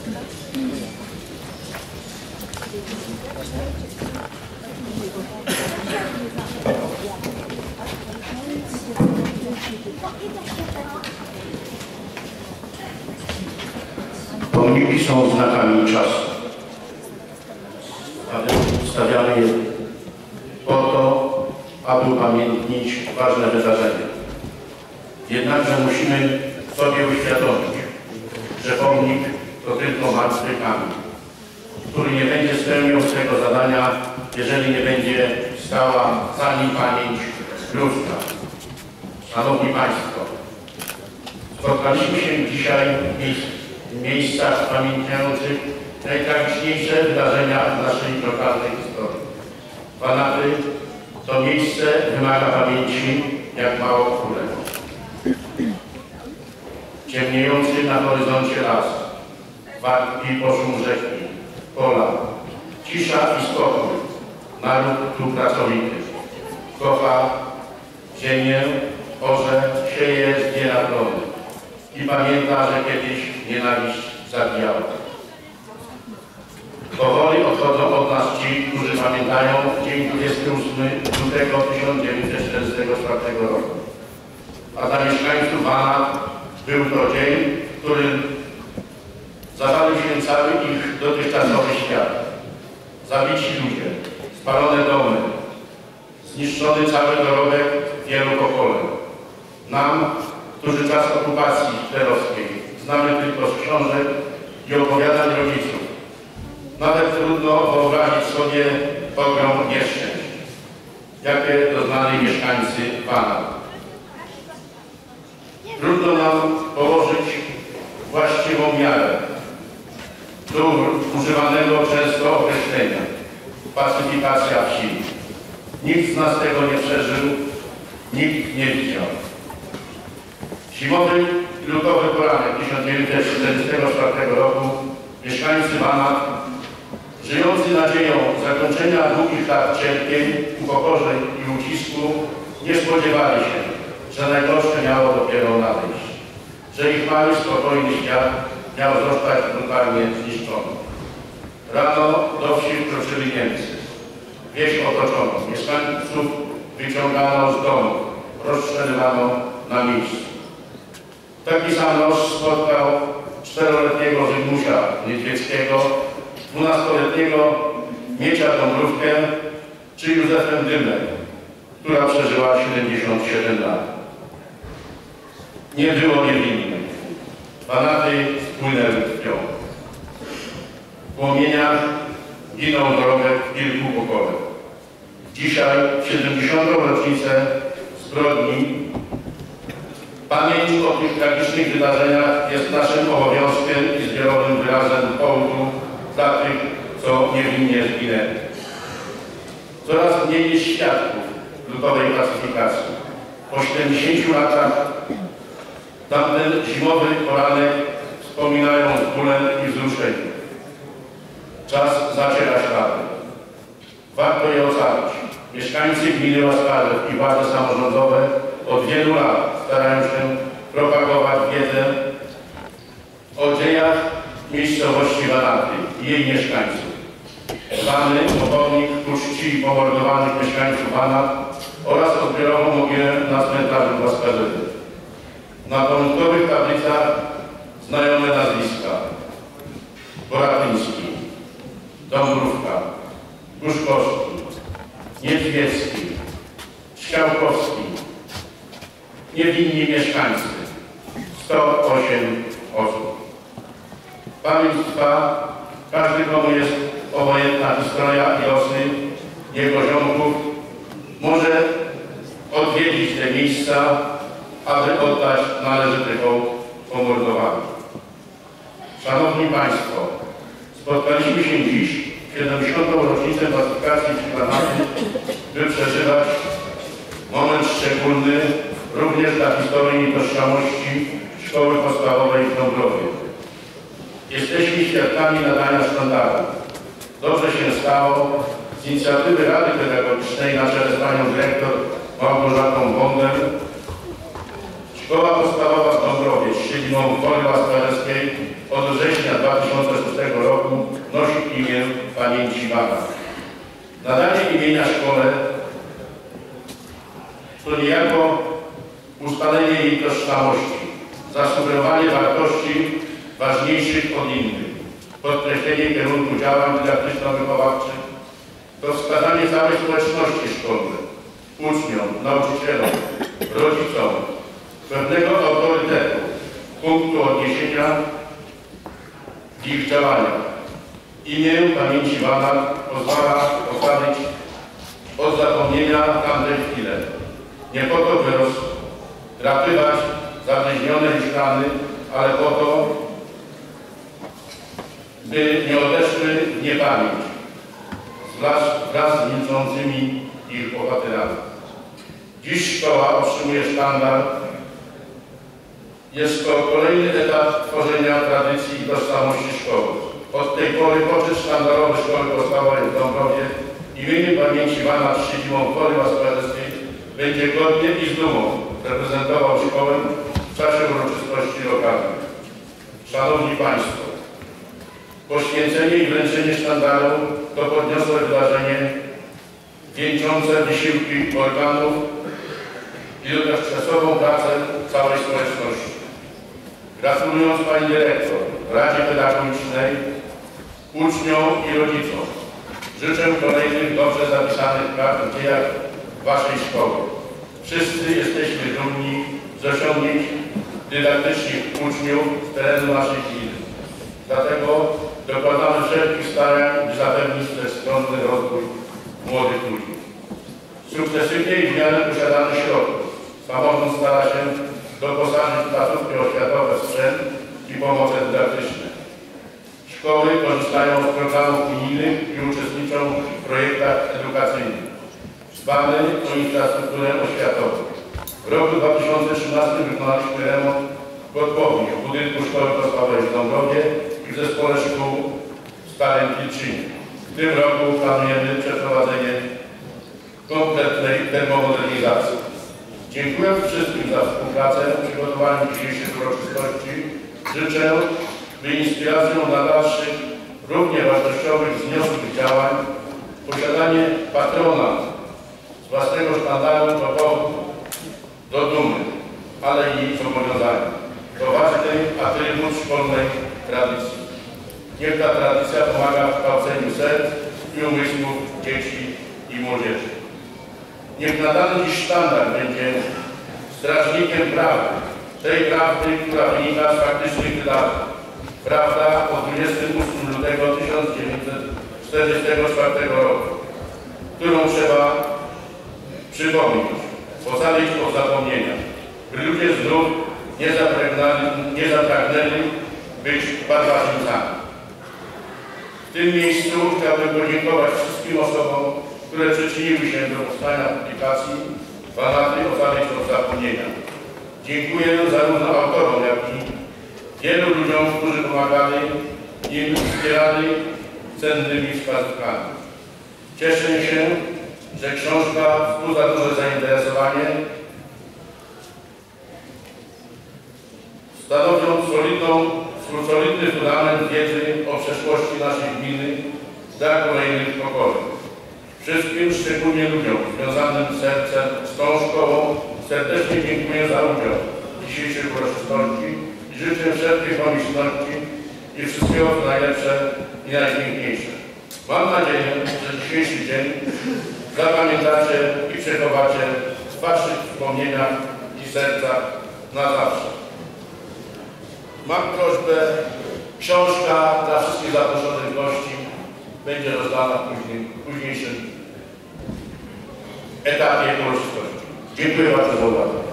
Pomniki są znakami czasu, ale stawiamy je po to, aby upamiętnić ważne wydarzenie. Jednakże musimy sobie uświadomić, że pomnik to tylko martwy kamień, który nie będzie spełniał swego zadania, jeżeli nie będzie stała za nim pamięć ludzka. Szanowni Państwo, spotkaliśmy się dzisiaj w miejscach pamiętniających najtragiczniejsze wydarzenia w naszej lokalnej historii. Banaty to miejsce wymaga pamięci jak mało królego. Ciemniejący na horyzoncie las, wartki poszum rzeki, pola, cisza i spokój. Naród tu pracowity. Kocha ziemię, orze, sieje, zbiera plony i pamięta, że kiedyś nienawiść zabijała. Powoli odchodzą od nas ci, którzy pamiętają dzień 28 lutego 1944 roku. A dla mieszkańców Banat był to dzień, w którym zawalił się cały ich dotychczasowy świat. Zabici ludzie, spalone domy, zniszczony cały dorobek wielu pokoleń. Nam, którzy czas okupacji hitlerowskiej znamy tylko z książek i opowiadań rodziców, nawet trudno wyobrazić sobie ogrom nieszczęść, jakie doznali mieszkańcy Banat. Trudno nam położyć właściwą miarę do używanego często określenia pacyfikacja wsi. Nikt z nas tego nie przeżył, nikt nie widział. Zimowy i lutowy poranek 1944 roku mieszkańcy Banat, żyjący nadzieją zakończenia długich lat cierpień, upokorzeń i ucisku, nie spodziewali się, że najgorsze miało dopiero nadejść, że ich mały, spokojny świat miał zostać brutalnie zniszczony. Rano do wsi wkroczyli Niemcy. Wieś otoczono, mieszkańców wyciągano z domu, rozstrzelywano na miejscu. Taki sam los spotkał 4-letniego Zygmusia Niedźwieckiego, 12-letniego Miecia Dąbrówkę czy Józefę Dymek, która przeżyła 77 lat. Nie było niewinnych. Banaty spłynęły krwią. W płomieniach ginął dorobek kilku pokoleń. Dzisiaj, w 70. rocznicę zbrodni, pamięć o tych tragicznych wydarzeniach jest naszym obowiązkiem i zbiorowym wyrazem hołdu dla tych, co niewinnie zginęli. Coraz mniej jest świadków lutowej pacyfikacji. Po 70 latach tamten zimowy poranek wspominają z bólem i wzruszeniem. Czas zaciera ślady. Warto je ocalić. Mieszkańcy gminy Łaskarzew i władze samorządowe od wielu lat starają się propagować wiedzę o dziejach miejscowości Banaty i jej mieszkańców. Dbamy o pomnik ku czci pomordowanych mieszkańców Banat oraz odbiorową mogilę na cmentarzu w Łaskarzewie. Na pomnikowych tablicach znajome nazwiska: Boratyński, Dąbrówka, Guszkowski, Niedźwiecki, Ściałkowski. Niewinni mieszkańcy. 108 osób. Pamięć trwa, każdy, komu jest obojętna historia i losy jego ziomków, może odwiedzić te miejsca, aby oddać należyty hołd pomordowanym. Szanowni Państwo, spotkaliśmy się dziś w 70. rocznicę pacyfikacji w Banaty, by przeżywać moment szczególny również dla historii i tożsamości szkoły podstawowej w Dąbrowie. Jesteśmy świadkami nadania sztandaru. Dobrze się stało, z inicjatywy Rady Pedagogicznej na czele z panią dyrektor Małgorzatą Bonder Szkoła podstawowa w Dąbrowie z siedzibą w Woli Łaskarzewskiej od września 2006 roku nosi imię pamięci Wanat. Nadanie imienia szkole to niejako ustalenie jej tożsamości, zasugerowanie wartości ważniejszych od innych, podkreślenie kierunku działań dydaktyczno-wychowawczych, to wskazanie całej społeczności szkolnej, uczniom, nauczycielom, rodzicom, pewnego autorytetu, punktu odniesienia w ich działaniach. Imię pamięci Wanat pozwala ocalić od zapomnienia tamtej chwile. Nie po to, by rozdrapywać zabliźnione już rany, ale po to, by nie odeszły w niepamięć wraz z milczącymi ich bohaterami. Dziś szkoła otrzymuje sztandar. Jest to kolejny etap tworzenia tradycji i tożsamości szkoły. Od tej pory poczet sztandarowy Szkoły Podstawowej w Dąbrowie imieniem pamięci Wanat z siedzibą w Woli Warszawieckiej będzie godnie i z dumą reprezentował szkołę w czasie uroczystości lokalnych. Szanowni Państwo, poświęcenie i wręczenie sztandaru to podniosłe wydarzenie wieńczące wysiłki organów i dotychczasową pracę całej społeczności. Gratulując Pani Dyrektor, Radzie Pedagogicznej, uczniom i rodzicom, życzę kolejnych dobrze zapisanych prac w dziejach Waszej szkoły. Wszyscy jesteśmy dumni z osiągnięć dydaktycznych uczniów z terenu naszej gminy. Dlatego dokładamy wszelkich starań, by zapewnić wszechstronny rozwój młodych ludzi. Sukcesywnie i w miarę posiadanych środków samorząd stara się doposażyć placówki oświatowe w sprzęt i pomoce dydaktyczne. Szkoły korzystają z programów unijnych i uczestniczą w projektach edukacyjnych. Dbamy o infrastrukturę oświatową. W roku 2013 wykonaliśmy remont podłogi w budynku Szkoły Podstawowej w Dąbrowie i w Zespole Szkół w Starym Pilczynie. W tym roku planujemy przeprowadzenie kompletnej termomodernizacji. Dziękuję wszystkim za współpracę w przygotowaniu dzisiejszych uroczystości. Życzę, by inspiracją dla dalszych, równie wartościowych, wzniosłych działań, posiadanie patrona z własnego sztandaru to powód do dumy, ale i zobowiązania. To ważny atrybut szkolnej tradycji. Niech ta tradycja pomaga w kształceniu serc i umysłów dzieci i młodzieży. Niech nadany dziś sztandar będzie strażnikiem prawdy, tej prawdy, która wynika z faktycznych wydarzeń. Prawda od 28 lutego 1944 roku, którą trzeba przypomnieć, ocalić od zapomnienia, by ludzie znów nie zapragnęli być barbarzyńcami. W tym miejscu chciałbym podziękować wszystkim osobom, które przyczyniły się do powstania publikacji Wanaty ocalić od zapomnienia. Dziękuję zarówno autorom, jak i wielu ludziom, którzy pomagali im, wspierali cennymi wskazówkami. Cieszę się, że książka wzbudza duże zainteresowanie, stanowiąc solidny fundament wiedzy o przeszłości naszej gminy dla kolejnych pokoleń. Wszystkim, szczególnie ludziom związanym sercem z tą szkołą, serdecznie dziękuję za udział w dzisiejszej uroczystości i życzę wszelkich pomyślności i wszystkiego co najlepsze i najpiękniejsze. Mam nadzieję, że dzisiejszy dzień zapamiętacie i przechowacie w Waszych wspomnieniach i sercach na zawsze. Mam prośbę, książka dla wszystkich zaproszonych gości będzie rozdana w późniejszym etapie uroczystości. Dziękuję bardzo za uwagę.